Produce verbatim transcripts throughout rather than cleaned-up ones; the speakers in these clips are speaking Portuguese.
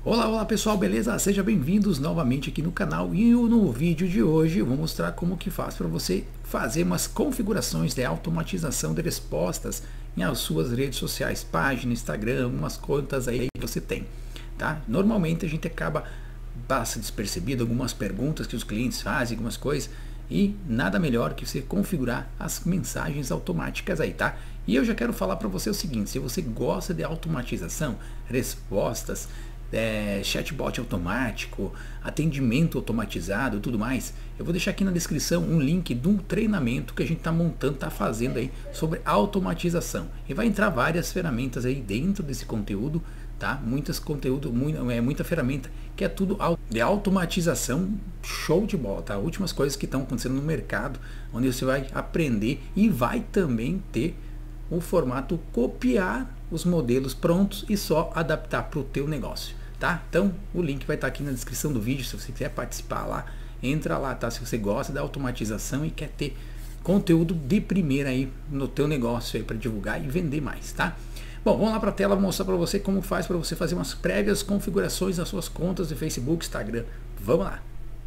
Olá, olá pessoal, beleza? Sejam bem-vindos novamente aqui no canal e no vídeo de hoje eu vou mostrar como que faz para você fazer umas configurações de automatização de respostas em as suas redes sociais, página, Instagram, umas contas aí que você tem, tá? Normalmente a gente acaba passa despercebido algumas perguntas que os clientes fazem, algumas coisas, e nada melhor que você configurar as mensagens automáticas aí, tá? E eu já quero falar para você o seguinte: se você gosta de automatização, respostas, É, chatbot automático, atendimento automatizado, tudo mais, eu vou deixar aqui na descrição um link de um treinamento que a gente está montando, está fazendo aí sobre automatização, e vai entrar várias ferramentas aí dentro desse conteúdo, tá? Muitas conteúdo, muita, é, muita ferramenta que é tudo de automatização, show de bola, tá? Últimas coisas que estão acontecendo no mercado, onde você vai aprender e vai também ter o formato copiar os modelos prontos e só adaptar para o teu negócio. Tá? Então o link vai estar aqui na descrição do vídeo. Se você quiser participar lá, entra lá, tá? Se você gosta da automatização e quer ter conteúdo de primeira aí no teu negócio aí para divulgar e vender mais, tá? Bom, vamos lá para a tela, vou mostrar para você como faz para você fazer umas prévias configurações nas suas contas de Facebook, Instagram. Vamos lá.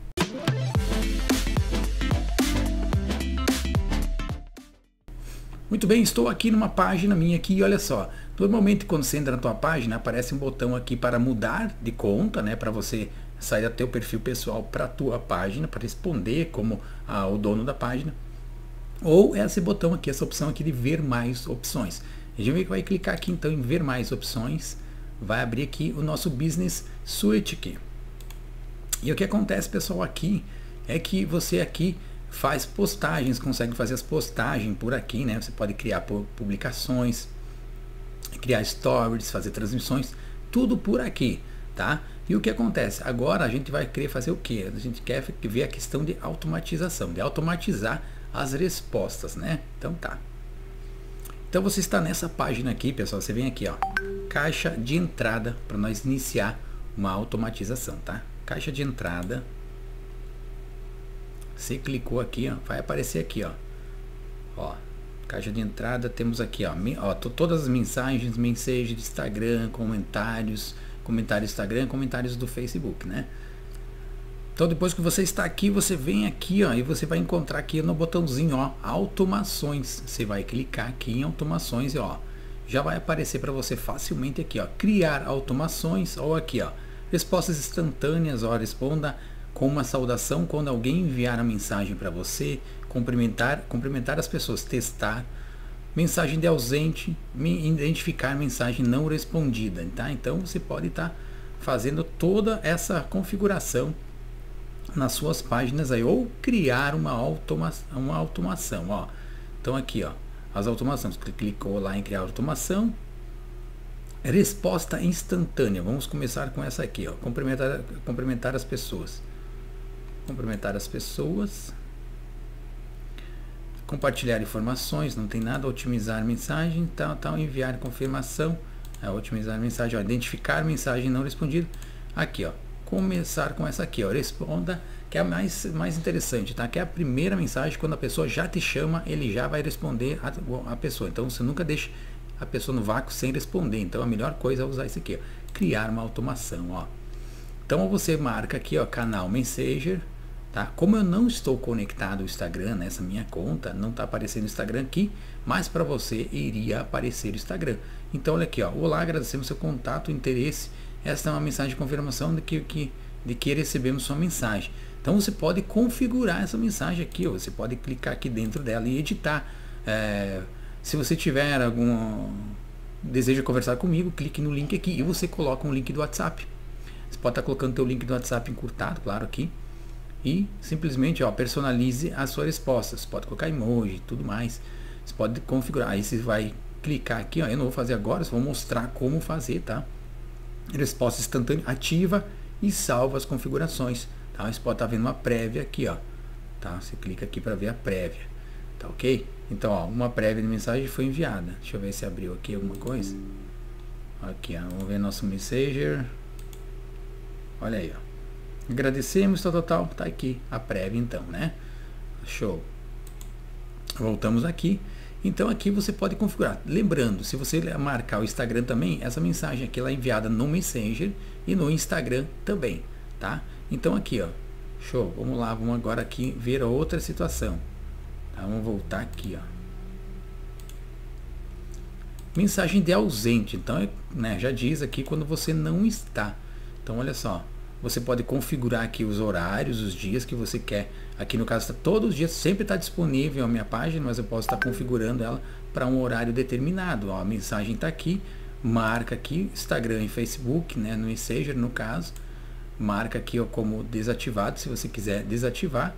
Muito bem, estou aqui numa página minha aqui e olha só, normalmente quando você entra na tua página aparece um botão aqui para mudar de conta, né, para você sair do teu perfil pessoal para a tua página, para responder como ah, o dono da página, ou esse botão aqui, essa opção aqui de ver mais opções. A gente vai clicar aqui então em ver mais opções, vai abrir aqui o nosso Business Suite aqui. E o que acontece, pessoal, aqui é que você aqui faz postagens, consegue fazer as postagens por aqui, né? Você pode criar publicações, criar stories, fazer transmissões, tudo por aqui, tá? E o que acontece? Agora a gente vai querer fazer o quê? A gente quer ver a questão de automatização, de automatizar as respostas, né? Então tá. Então você está nessa página aqui, pessoal, você vem aqui, ó, caixa de entrada, para nós iniciar uma automatização, tá? Caixa de entrada. Você clicou aqui, ó, vai aparecer aqui, ó, ó, caixa de entrada, temos aqui, ó, ó, todas as mensagens, mensagens de Instagram, comentários, comentários do Instagram, comentários do Facebook, né? Então depois que você está aqui, você vem aqui, ó, e você vai encontrar aqui no botãozinho, ó, automações. Você vai clicar aqui em automações e ó, já vai aparecer para você facilmente aqui, ó, criar automações, ou aqui, ó, respostas instantâneas, ó, responda com uma saudação quando alguém enviar a mensagem para você, cumprimentar, cumprimentar as pessoas, testar, mensagem de ausente, identificar mensagem não respondida, tá? Então você pode estar tá fazendo toda essa configuração nas suas páginas aí, ou criar uma, automa uma automação, ó. Então aqui, ó, as automações, clicou lá em criar automação, resposta instantânea, vamos começar com essa aqui, ó, cumprimentar, cumprimentar as pessoas. Cumprimentar as pessoas, compartilhar informações, não tem nada, otimizar mensagem, tal, tal, enviar confirmação, é, otimizar mensagem, ó, identificar mensagem não respondida, aqui, ó, começar com essa aqui, ó, responda, que é a mais, mais interessante, tá? Que é a primeira mensagem, quando a pessoa já te chama, ele já vai responder a, a pessoa, então você nunca deixa a pessoa no vácuo sem responder, então a melhor coisa é usar isso aqui, ó, criar uma automação, ó. Então você marca aqui, ó, canal Messenger. Tá? Como eu não estou conectado ao Instagram nessa minha conta, não está aparecendo o Instagram aqui, mas para você iria aparecer o Instagram. Então olha aqui, ó, olá, agradecemos seu contato, interesse. Esta é uma mensagem de confirmação de que, que, de que recebemos sua mensagem. Então você pode configurar essa mensagem aqui, ó, você pode clicar aqui dentro dela e editar. É, se você tiver algum desejo de conversar comigo, clique no link aqui e você coloca um link do WhatsApp. Você pode estar colocando o teu link do WhatsApp encurtado, claro, aqui. E simplesmente, ó, personalize a sua resposta. Você pode colocar emoji e tudo mais. Você pode configurar. Aí você vai clicar aqui, ó. Eu não vou fazer agora, só vou mostrar como fazer, tá? Resposta instantânea, ativa e salva as configurações. Tá? Você pode estar vendo uma prévia aqui, ó. Tá? Você clica aqui para ver a prévia. Tá ok? Então, ó, uma prévia de mensagem foi enviada. Deixa eu ver se abriu aqui alguma coisa. Aqui, ó. Vamos ver nosso Messenger. Olha aí, ó. Agradecemos, tal, tal, tal, tá aqui a prévia então, né? Show. Voltamos aqui Então aqui você pode configurar. Lembrando, se você marcar o Instagram também, essa mensagem aqui ela é enviada no Messenger e no Instagram também, tá? Então aqui, ó, show. Vamos lá, vamos agora aqui ver a outra situação. Tá, vamos voltar aqui, ó. Mensagem de ausente. Então, né, já diz aqui quando você não está. Então, olha só. Você pode configurar aqui os horários, os dias que você quer. Aqui no caso, tá, todos os dias sempre está disponível a minha página, mas eu posso estar configurando ela para um horário determinado. Ó, a mensagem está aqui, marca aqui Instagram e Facebook, né, no Messenger no caso. Marca aqui ó, como desativado, se você quiser desativar.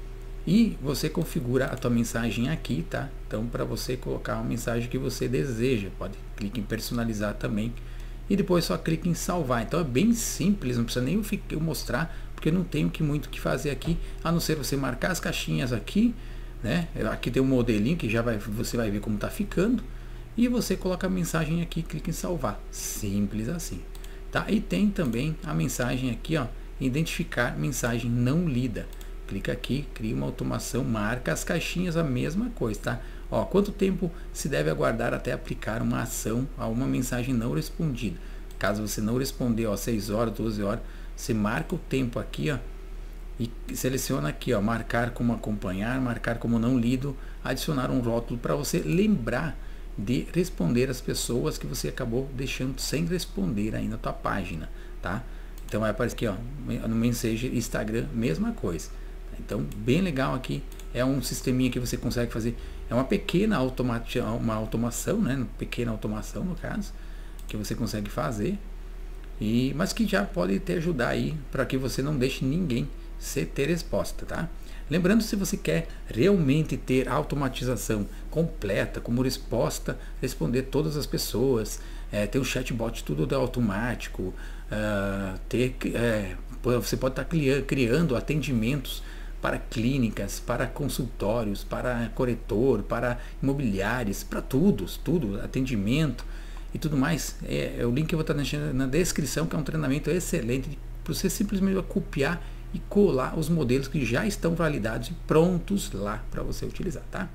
E você configura a tua mensagem aqui, tá? Então, para você colocar uma mensagem que você deseja, pode clicar em personalizar também. E depois só clica em salvar. Então é bem simples, não precisa nem eu mostrar, porque eu não tenho que muito que fazer aqui, a não ser você marcar as caixinhas aqui, né? Aqui tem um modelinho que já vai, você vai ver como tá ficando. E você coloca a mensagem aqui, clica em salvar. Simples assim, tá? E tem também a mensagem aqui, ó, identificar mensagem não lida. Clica aqui, cria uma automação, marca as caixinhas, a mesma coisa, tá? Ó, quanto tempo se deve aguardar até aplicar uma ação a uma mensagem não respondida? Caso você não responder, ó, seis horas, doze horas, você marca o tempo aqui, ó, e seleciona aqui, ó, marcar como acompanhar, marcar como não lido, adicionar um rótulo para você lembrar de responder as pessoas que você acabou deixando sem responder aí na tua página, tá? Então vai aparecer aqui, ó, no Messenger, Instagram, mesma coisa. Então, bem legal aqui, é um sisteminha que você consegue fazer, é uma pequena automati uma automação, né, uma pequena automação no caso, que você consegue fazer, e, mas que já pode te ajudar aí, para que você não deixe ninguém se ter resposta, tá? Lembrando, se você quer realmente ter automatização completa, como resposta, responder todas as pessoas, é, ter um chatbot tudo automático, uh, ter, é, você pode estar criando atendimentos para clínicas, para consultórios, para corretor, para imobiliários, para tudo, tudo, atendimento e tudo mais. É, é o link que eu vou estar deixando na descrição, que é um treinamento excelente para você simplesmente copiar e colar os modelos que já estão validados e prontos lá para você utilizar, tá?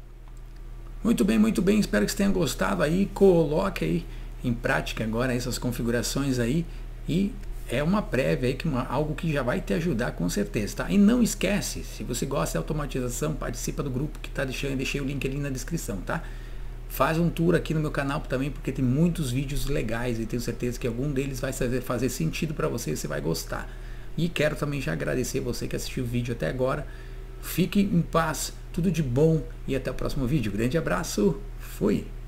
Muito bem, muito bem, espero que você tenha gostado aí, coloque aí em prática agora essas configurações aí, e é uma prévia aí, que uma, algo que já vai te ajudar com certeza, tá? E não esquece, se você gosta de automatização, participa do grupo que tá deixando, deixei o link ali na descrição, tá? Faz um tour aqui no meu canal também, porque tem muitos vídeos legais e tenho certeza que algum deles vai fazer, fazer sentido para você e você vai gostar. E quero também já agradecer você que assistiu o vídeo até agora. Fique em paz, tudo de bom e até o próximo vídeo. Grande abraço, fui!